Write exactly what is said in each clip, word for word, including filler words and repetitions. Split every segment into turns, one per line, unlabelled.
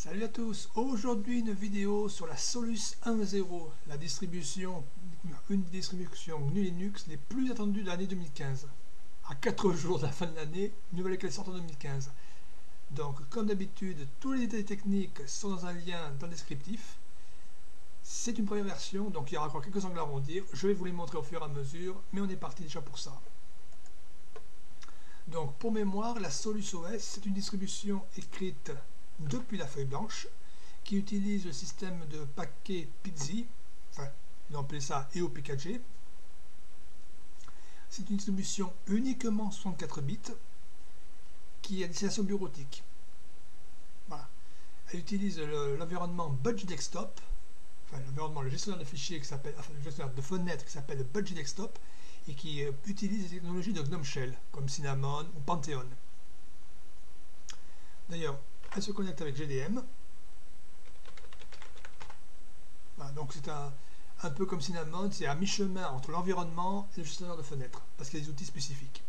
Salut à tous, aujourd'hui une vidéo sur la Solus un point zéro, la distribution, une distribution G N U Linux les plus attendues de l'année deux mille quinze. À quatre jours de la fin de l'année, une nouvelle qu'elle sort en deux mille quinze. Donc comme d'habitude, tous les détails techniques sont dans un lien dans le descriptif. C'est une première version, donc il y aura encore quelques angles à arrondir. Je vais vous les montrer au fur et à mesure, mais on est parti déjà pour ça. Donc pour mémoire, la Solus O S, c'est une distribution écrite depuis la feuille blanche, qui utilise le système de paquet P I Z I, enfin, on appelle ça E O P quatre G. C'est une distribution uniquement soixante-quatre bits, qui est à destination bureautique. Voilà. Elle utilise l'environnement Budgie Desktop, enfin l'environnement, le gestionnaire de fichiers qui s'appelle, enfin le gestionnaire de fenêtres qui s'appelle Budgie Desktop, et qui euh, utilise les technologies de GNOME Shell, comme Cinnamon ou Pantheon. D'ailleurs, elle se connecte avec G D M. Voilà, donc c'est un, un peu comme Cinnamon, c'est à mi-chemin entre l'environnement et le gestionnaire de fenêtres, parce qu'il y a des outils spécifiques.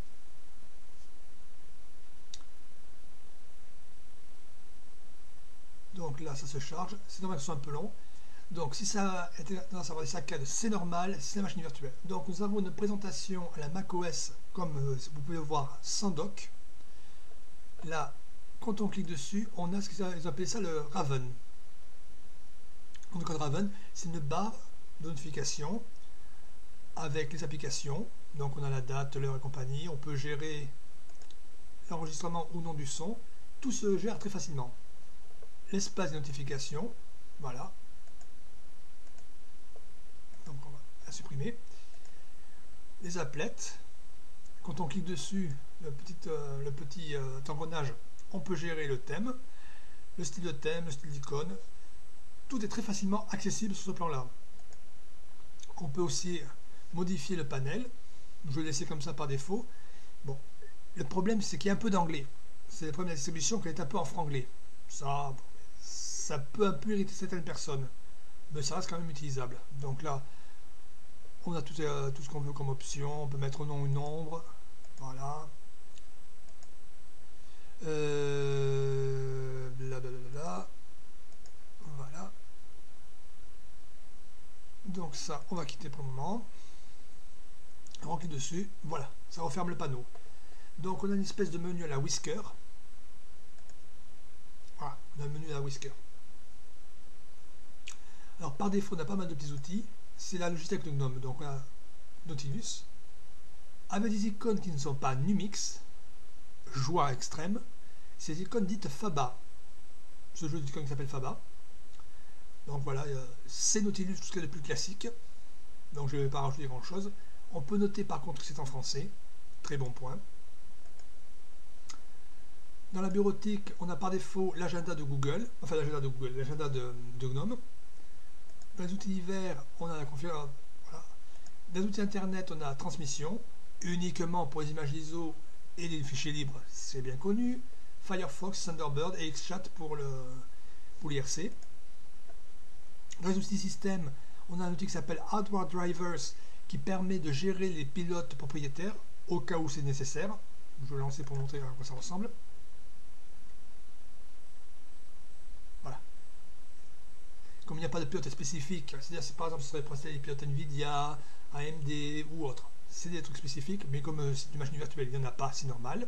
Donc là, ça se charge. C'est normal que ce soit un peu long. Donc si ça a tendance à avoir des saccades, c'est normal, c'est la machine virtuelle. Donc nous avons une présentation à la macOS, comme euh, vous pouvez le voir, sans dock. Là, quand on clique dessus, on a ce qu'ils appellent ça le Raven. Donc le code Raven, c'est une barre de notification avec les applications. Donc on a la date, l'heure et compagnie. On peut gérer l'enregistrement ou non du son. Tout se gère très facilement. L'espace de notification, voilà. Donc on va la supprimer. Les applets. Quand on clique dessus, le petit, euh, le petit euh, engrenage, on peut gérer le thème, le style de thème, le style d'icône. Tout est très facilement accessible sur ce plan-là. On peut aussi modifier le panel. Je vais le laisser comme ça par défaut. Bon, le problème, c'est qu'il y a un peu d'anglais. C'est le problème de la distribution qu'elle est un peu en franglais. Ça, ça peut un peu irriter certaines personnes, mais ça reste quand même utilisable. Donc là, on a tout, euh, tout ce qu'on veut comme option. On peut mettre nom ou nombre. Voilà. Euh, blablabla. Voilà. Donc ça, on va quitter pour le moment. On clique dessus. Voilà, ça referme le panneau. Donc on a une espèce de menu à la Whisker. Voilà, on a un menu à la Whisker. Alors par défaut, on a pas mal de petits outils. C'est la logiciel de GNOME. Donc on a Nautilus. Avec des icônes qui ne sont pas Numix. Joie extrême. C'est des icônes dites Faba. Ce jeu d'icônes qui s'appelle Faba. Donc voilà, c'est Nautilus, tout ce qu'il y a de plus classique. Donc je ne vais pas rajouter grand chose. On peut noter par contre que c'est en français. Très bon point. Dans la bureautique, on a par défaut l'agenda de Google. Enfin l'agenda de Google, l'agenda de, de GNOME. Dans les outils divers, on a la configuration. Voilà. Dans les outils internet, on a transmission. Uniquement pour les images I S O et les fichiers libres, c'est bien connu. Firefox, Thunderbird et Xchat pour le pour l'I R C. Dans les outils système, on a un outil qui s'appelle Hardware Drivers qui permet de gérer les pilotes propriétaires au cas où c'est nécessaire. Je vais le lancer pour montrer à quoi ça ressemble. Voilà. Comme il n'y a pas de pilote spécifique, c'est-à-dire si par exemple ce serait pour installer les pilotes Nvidia, A M D ou autre, c'est des trucs spécifiques, mais comme euh, c'est une machine virtuelle, il n'y en a pas, c'est normal.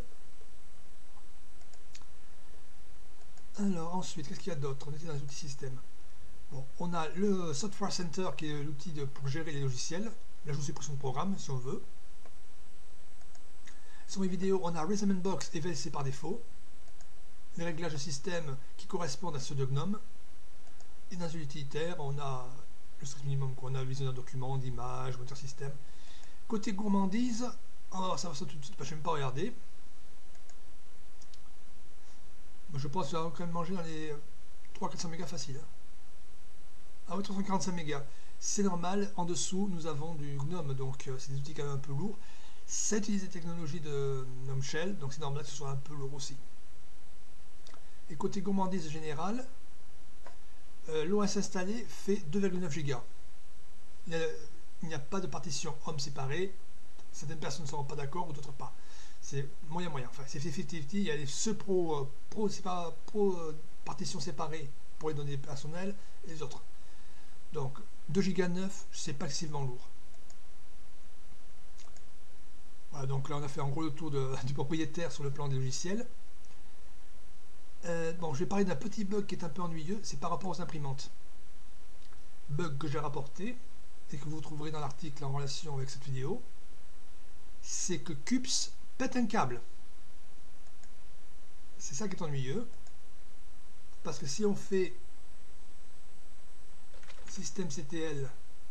Alors ensuite, qu'est-ce qu'il y a d'autre? On était dans les outils système. Bon, on a le Software Center qui est l'outil pour gérer les logiciels. Là, je vous suppression de programme si on veut. Sur les vidéos, on a Resume Box et V L C par défaut. Les réglages de système qui correspondent à ceux de GNOME. Et dans les utilitaires, on a le strict minimum qu'on a, le visionneur de documents, d'images, moteur système. Côté gourmandise, oh, ça va ça tout de suite, je ne vais même pas regarder. Je pense que ça va quand même manger dans les trois cents à quatre cents mégas facile. Ah oui, trois cent quarante-cinq mégas. C'est normal, en dessous, nous avons du GNOME, donc euh, c'est des outils quand même un peu lourds. Ça utilise des technologies de GNOME Shell, donc c'est normal que ce soit un peu lourd aussi. Et côté gourmandise générale, euh, l'O S installé fait deux virgule neuf gigas. Il n'y a, a pas de partition home séparée. Certaines personnes ne seront pas d'accord ou d'autres pas. c'est moyen moyen. Enfin, c'est cinquante cinquante. Il y a les ce pro, euh, pro, c'est pas pro euh, partition séparée pour les données personnelles et les autres. Donc deux giga neuf, c'est pas excessivement lourd. Voilà, donc là on a fait en gros le tour de, du propriétaire sur le plan des logiciels. Euh, bon, je vais parler d'un petit bug qui est un peu ennuyeux, c'est par rapport aux imprimantes. Bug que j'ai rapporté et que vous trouverez dans l'article en relation avec cette vidéo, c'est que CUPS pète un câble. C'est ça qui est ennuyeux, parce que si on fait systemctl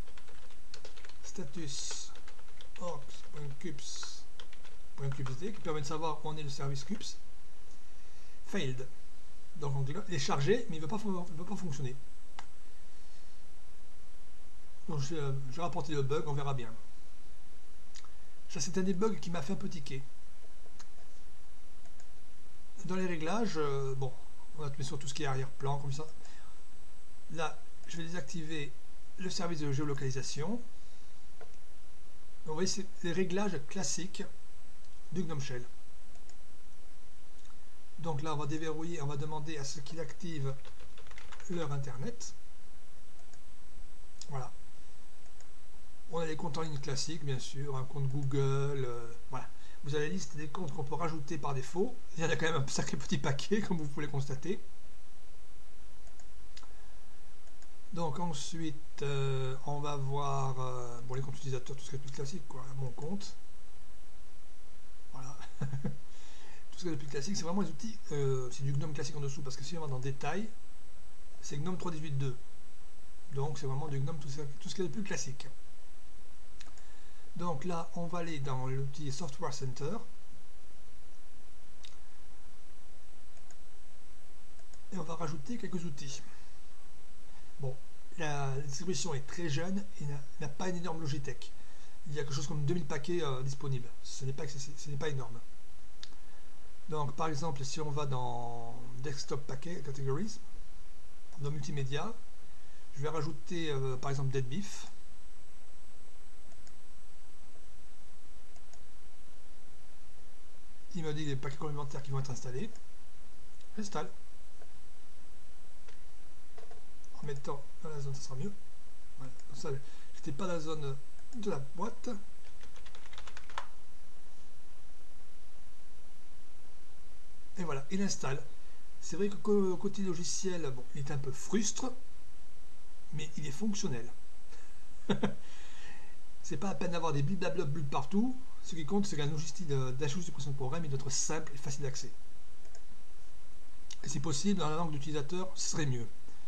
status orgs.cups.cupsd qui permet de savoir où en est le service CUPS, failed. Donc on est chargé, mais il ne veut pas, veut pas fonctionner. Donc je vais rapporter le bug, on verra bien. Ça, c'est un des bugs qui m'a fait un peu tiquer. Dans les réglages, euh, bon, on va mettre sur tout ce qui est arrière-plan, comme ça. Là, je vais désactiver le service de géolocalisation. Donc, vous voyez, c'est les réglages classiques du GNOME Shell. Donc là, on va déverrouiller, on va demander à ce qu'il active leur Internet. Voilà. On a les comptes en ligne classiques, bien sûr, un compte Google, euh, voilà. Vous avez la liste des comptes qu'on peut rajouter par défaut. Il y en a quand même un sacré petit paquet, comme vous pouvez le constater. Donc ensuite, euh, on va voir euh, bon, les comptes utilisateurs, tout ce qui est plus classique, quoi, mon compte. Voilà. Tout ce qui est le plus classique, c'est vraiment les outils, euh, c'est du GNOME classique en dessous, parce que si on va dans détail, c'est GNOME trois point dix-huit point deux. Donc c'est vraiment du GNOME, tout, ça, tout ce qui est le plus classique. Donc là, on va aller dans l'outil Software Center. Et on va rajouter quelques outils. Bon, la distribution est très jeune et n'a pas une énorme Logitech. Il y a quelque chose comme deux mille paquets euh, disponibles. Ce n'est pas, ce n'est pas énorme. Donc par exemple, si on va dans Desktop Packet Categories, dans Multimédia, je vais rajouter euh, par exemple Deadbeef. Il me dit les paquets complémentaires qui vont être installés. J'installe. En mettant dans la zone, ça sera mieux. Voilà. Comme ça, j'étais pas dans la zone de la boîte. Et voilà, il installe. C'est vrai que côté logiciel, bon, il est un peu frustre, mais il est fonctionnel. C'est pas à peine d'avoir des blablabla partout. Ce qui compte, c'est qu'un logiciel d'ajout de suppression de programme est d'être simple et facile d'accès. Et si possible, dans la langue d'utilisateur, ce serait mieux.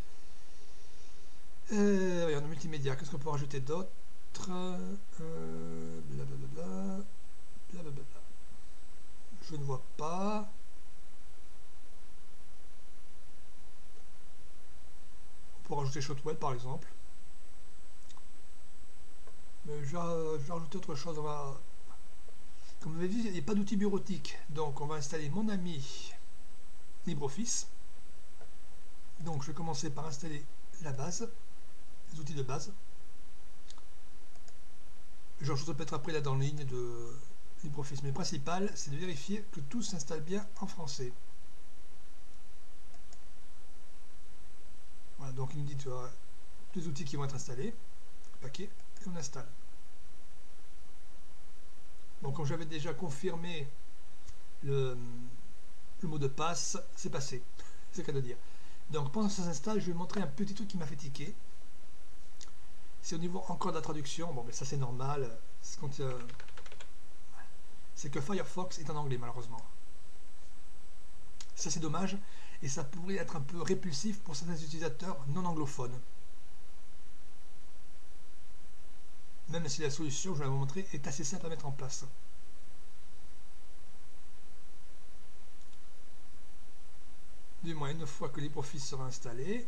Euh, regarde, multimédia, qu'est-ce qu'on peut rajouter d'autre? euh, Blablabla. Blablabla. Je ne vois pas. On peut rajouter Shotwell par exemple. Mais je vais, je vais rajouter autre chose. On va... Comme vous avez vu, il n'y a pas d'outil bureautique. Donc on va installer mon ami LibreOffice. Donc je vais commencer par installer la base, les outils de base. Je rajoute peut-être après là dans la ligne de LibreOffice. Mais le principal, c'est de vérifier que tout s'installe bien en français. Voilà, donc il nous dit tu as tous les outils qui vont être installés, paquet, et on installe. Donc comme j'avais déjà confirmé le, le mot de passe, c'est passé, c'est le cas de dire. Donc pendant que ça s'installe, je vais vous montrer un petit truc qui m'a fait tiquer. C'est au niveau encore de la traduction, bon mais ça c'est normal, c'est euh, que Firefox est en anglais malheureusement. Ça c'est dommage, et ça pourrait être un peu répulsif pour certains utilisateurs non anglophones. Même si la solution, je vais vous montrer, est assez simple à mettre en place. Du moins, une fois que LibreOffice sera installé,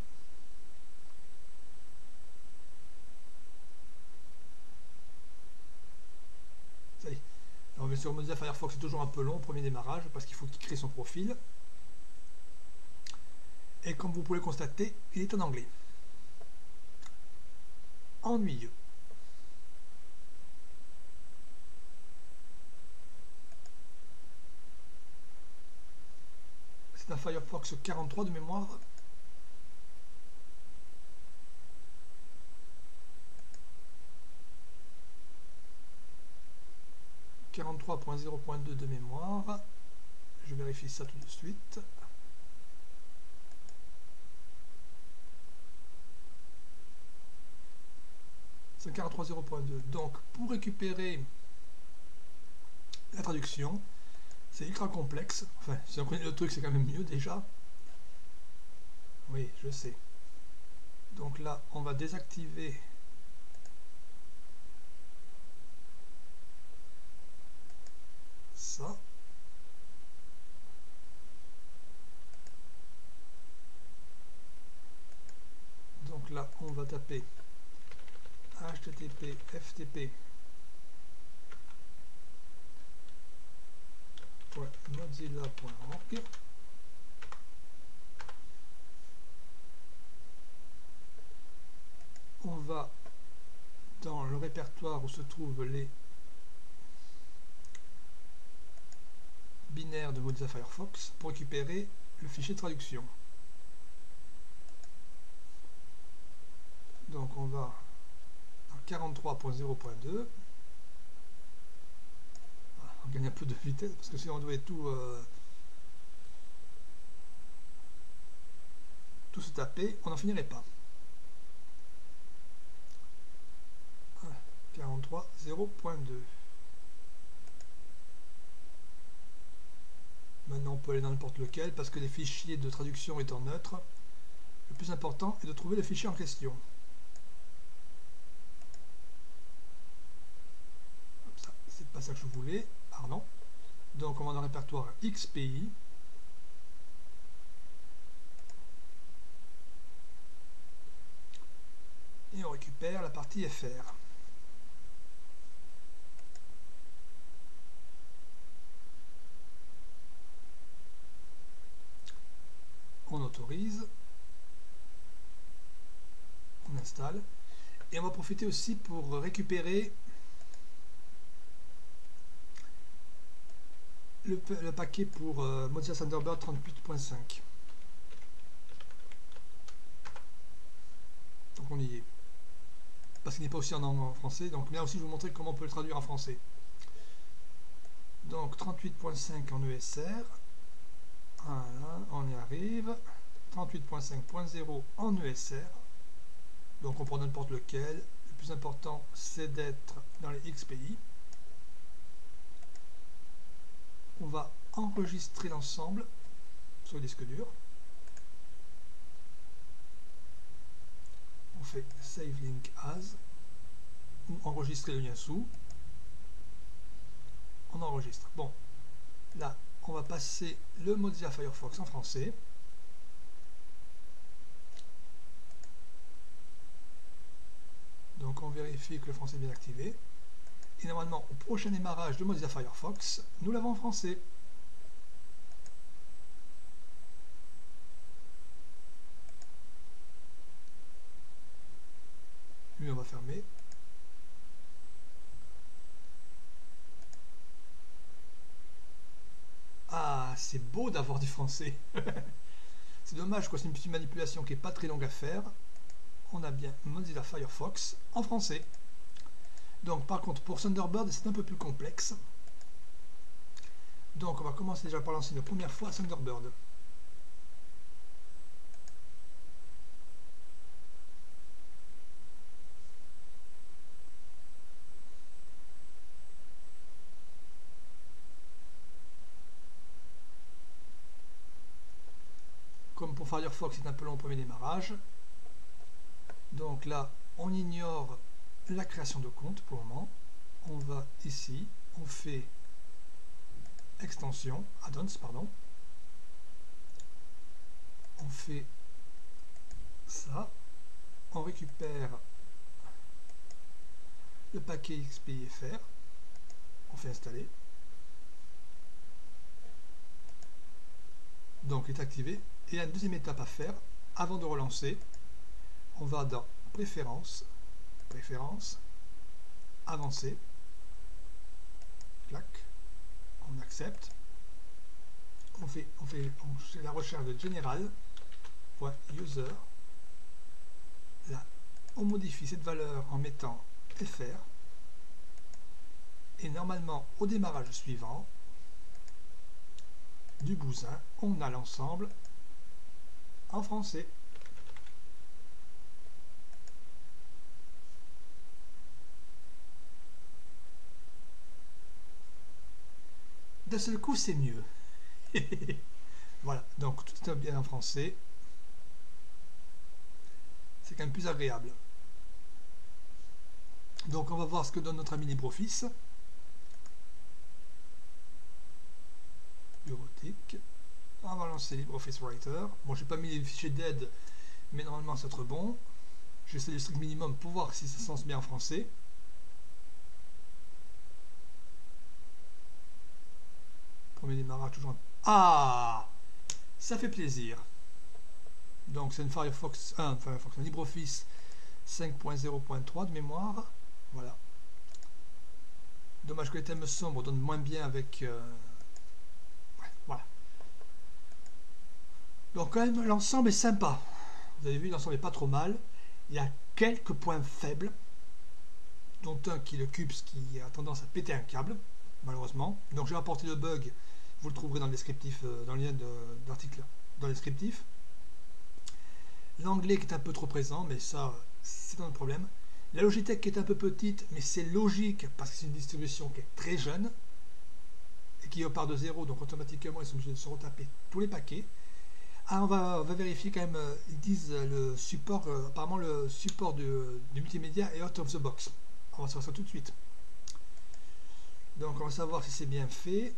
ça y est. Alors bien sûr, Mozilla Firefox est toujours un peu long au premier démarrage parce qu'il faut qu'il crée son profil. Et comme vous pouvez le constater, il est en anglais. Ennuyeux. C'est un Firefox quarante-trois de mémoire. quarante-trois point zéro point deux de mémoire. Je vérifie ça tout de suite. C'est quarante-trois point zéro point deux. Donc, pour récupérer la traduction, c'est ultra complexe. Enfin, si on connaît le truc, c'est quand même mieux déjà. Oui, je sais. Donc là, on va désactiver ça. Donc là, on va taper H T T P F T P point mozilla point org. On va dans le répertoire où se trouvent les binaires de Mozilla Firefox pour récupérer le fichier de traduction. Donc on va dans quarante-trois point zéro point deux. On gagne un peu de vitesse parce que si on devait tout euh, tout se taper, on n'en finirait pas. quarante-trois point zéro point deux. Maintenant on peut aller dans n'importe lequel parce que les fichiers de traduction étant neutres, le plus important est de trouver le fichier en question. C'est pas ça que je voulais, pardon. Donc on va dans le répertoire X P I. Et on récupère la partie F R. On autorise. On installe. Et on va profiter aussi pour récupérer le, le paquet pour euh, Mozilla Thunderbird trente-huit point cinq. Donc on y est. Parce qu'il n'est pas aussi en, en français, donc là aussi je vais vous montrer comment on peut le traduire en français. Donc trente-huit point cinq en E S R. Voilà, on y arrive. trente-huit point cinq point zéro en E S R. Donc on prend n'importe lequel. Le plus important c'est d'être dans les X P I. On va enregistrer l'ensemble sur le disque dur. On fait Save Link As ou enregistrer le lien sous. On enregistre. Bon, là, on va passer le Mozilla Firefox en français. Donc on vérifie que le français est bien activé. Et normalement, au prochain démarrage de Mozilla Firefox, nous l'avons en français. Lui, on va fermer. Ah, c'est beau d'avoir du français. C'est dommage, quoi, c'est une petite manipulation qui n'est pas très longue à faire. On a bien Mozilla Firefox en français. Donc par contre pour Thunderbird c'est un peu plus complexe. Donc on va commencer déjà par lancer une première fois Thunderbird. Comme pour Firefox c'est un peu long au premier démarrage. Donc là on ignore la création de compte pour le moment. On va ici, on fait extension, add-ons, pardon. On fait ça. On récupère le paquet X P I F R. On fait installer. Donc il est activé. Et il y a une deuxième étape à faire avant de relancer. On va dans Préférences. Préférences, avancer, clac, on accepte, on fait, on fait, on fait la recherche de general.user. Là, on modifie cette valeur en mettant fr. Et normalement, au démarrage suivant du bousin, on a l'ensemble en français. D'un seul coup, c'est mieux. Voilà, donc tout est bien en français. C'est quand même plus agréable. Donc on va voir ce que donne notre ami LibreOffice. Bureautique. On va lancer LibreOffice Writer. Bon, j'ai pas mis les fichiers d'aide, mais normalement ça va être bon. J'essaie le strict minimum pour voir si ça se lance bien en français. Premier démarrage toujours. Ah, ça fait plaisir. Donc c'est une Firefox, un Firefox, un LibreOffice cinq point zéro point trois de mémoire. Voilà. Dommage que les thèmes sombres donnent moins bien avec. Euh... Ouais, voilà. Donc quand même l'ensemble est sympa. Vous avez vu, l'ensemble n'est pas trop mal. Il y a quelques points faibles, dont un qui est le cubes qui a tendance à péter un câble, malheureusement. Donc j'ai apporté le bug. Vous le trouverez dans le descriptif, dans le lien de, de l'article, dans le descriptif. L'anglais qui est un peu trop présent, mais ça, c'est un problème. La Logitech qui est un peu petite, mais c'est logique parce que c'est une distribution qui est très jeune et qui repart de zéro, donc automatiquement ils sont obligés de se retaper tous les paquets. Ah, on va, on va vérifier quand même, ils disent le support, euh, apparemment le support de, du multimédia est out of the box. On va savoir ça tout de suite. Donc on va savoir si c'est bien fait.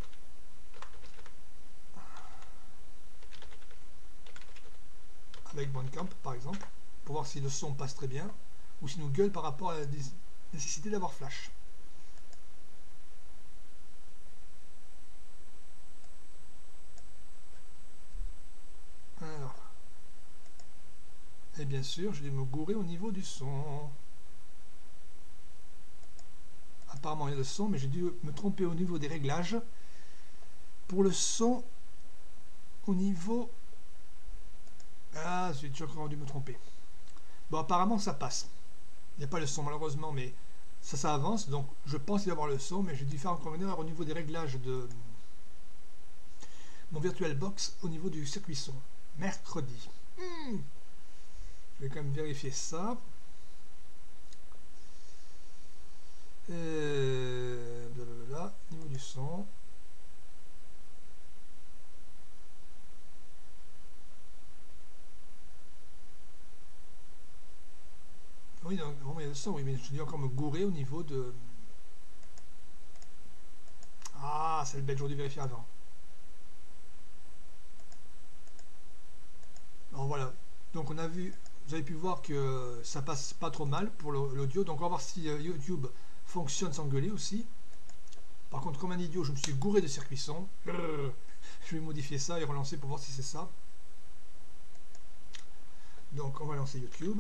Avec Bandcamp par exemple, pour voir si le son passe très bien, ou si nous gueule par rapport à la nécessité d'avoir Flash. Alors, et bien sûr, je vais me gourer au niveau du son. Apparemment il y a le son, mais j'ai dû me tromper au niveau des réglages. Pour le son, au niveau... Ah, j'ai déjà encore dû me tromper. Bon, apparemment ça passe. Il n'y a pas le son malheureusement, mais ça, ça avance. Donc je pense qu'il va y avoir le son, mais j'ai dû faire encore une erreur au niveau des réglages de mon VirtualBox au niveau du circuit son. Mercredi. Hmm. Je vais quand même vérifier ça. Euh, blablabla, niveau du son. Oui, donc, il y a le son, oui, mais je dois encore me gourer au niveau de... Ah, c'est le bête, j'aurais dû vérifier avant. Alors voilà, donc on a vu, vous avez pu voir que ça passe pas trop mal pour l'audio, donc on va voir si YouTube fonctionne sans gueuler aussi. Par contre, comme un idiot, je me suis gouré de circuit son. Je vais modifier ça et relancer pour voir si c'est ça. Donc on va lancer YouTube.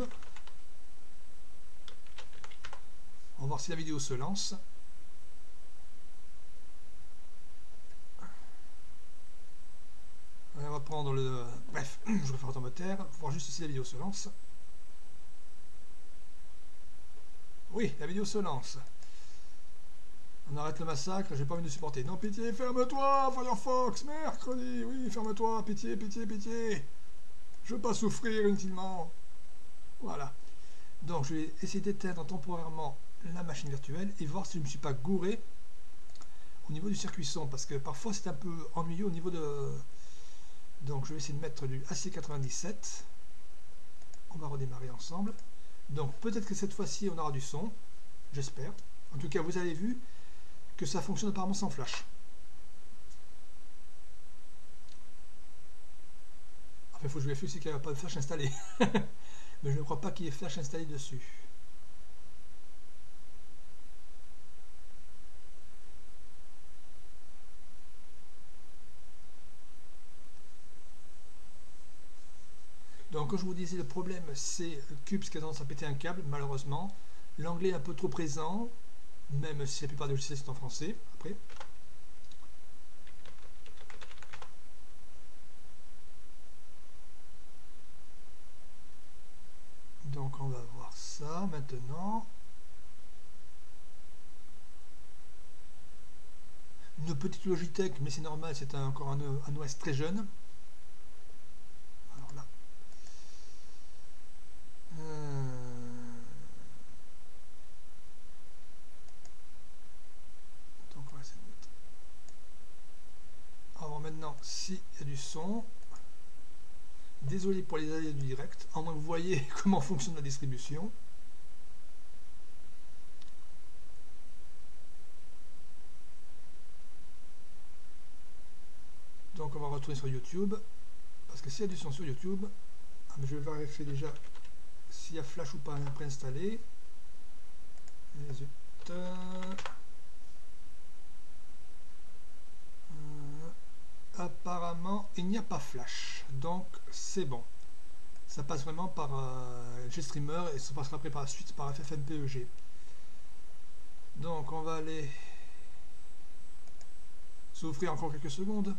On va voir si la vidéo se lance. On va prendre le... Bref, je vais faire autant me taire, pour voir juste si la vidéo se lance. Oui, la vidéo se lance. On arrête le massacre, j'ai pas envie de supporter. Non, pitié, ferme-toi, Firefox, mercredi, oui, ferme-toi, pitié, pitié, pitié. Je veux pas souffrir inutilement. Voilà. Donc, je vais essayer d'éteindre temporairement la machine virtuelle et voir si je ne me suis pas gouré au niveau du circuit son, parce que parfois c'est un peu ennuyeux au niveau de... Donc, je vais essayer de mettre du A C quatre-vingt-dix-sept. On va redémarrer ensemble. Donc, peut-être que cette fois-ci, on aura du son. J'espère. En tout cas, vous avez vu que ça fonctionne apparemment sans flash. Enfin, il faut que je vérifie aussi qu'il n'y a pas de flash installé. Mais je ne crois pas qu'il y ait flash installé dessus. Donc, comme je vous disais, le problème, c'est le cube qui a tendance à péter un câble, malheureusement. L'anglais est un peu trop présent, même si la plupart des logiciels sont en français, après. Donc on va voir ça maintenant. Une petite Logitech, mais c'est normal, c'est encore un, un O S très jeune. Alors là. Euh... Donc on va essayer de mettre. Alors maintenant, s'il y a du son. Désolé pour les aléas du direct, en moins que vous voyez comment fonctionne la distribution. Donc on va retourner sur YouTube, parce que s'il y a du son sur YouTube, ah, mais je vais vérifier déjà s'il y a Flash ou pas préinstallé. Euh, apparemment il n'y a pas Flash, donc c'est bon. Ça passe vraiment par euh, GStreamer et ça passera après par la suite par F F M P E G. Donc on va aller s'offrir encore quelques secondes.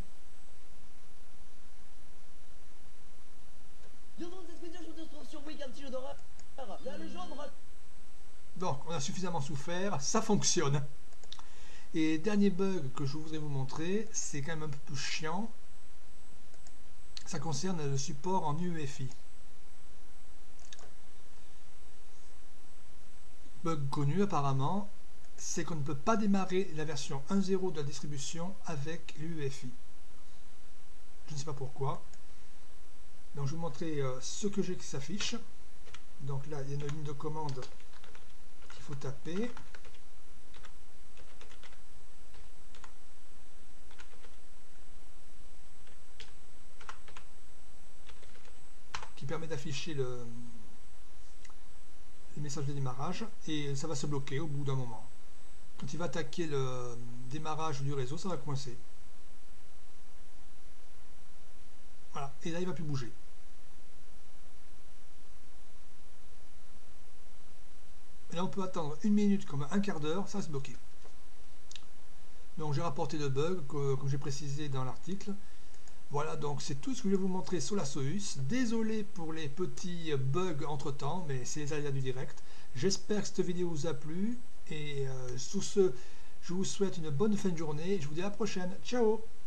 Donc on a suffisamment souffert, ça fonctionne. Et dernier bug que je voudrais vous montrer, c'est quand même un peu plus chiant. Ça concerne le support en U E F I. Bug connu apparemment, c'est qu'on ne peut pas démarrer la version un point zéro de la distribution avec l'U E F I. Je ne sais pas pourquoi. Donc je vais vous montrer euh, ce que j'ai qui s'affiche. Donc là, il y a une ligne de commande qu'il faut taper. Qui permet d'afficher le, le message de démarrage. Et ça va se bloquer au bout d'un moment. Quand il va attaquer le démarrage du réseau, ça va coincer. Voilà. Et là, il ne va plus bouger. Et là, on peut attendre une minute comme un quart d'heure, ça va se bloquer. Donc, j'ai rapporté le bug, que, comme j'ai précisé dans l'article. Voilà, donc c'est tout ce que je vais vous montrer sur la Sohus. Désolé pour les petits bugs entre temps, mais c'est les aléas du direct. J'espère que cette vidéo vous a plu. Et euh, sur ce, je vous souhaite une bonne fin de journée. Et je vous dis à la prochaine. Ciao!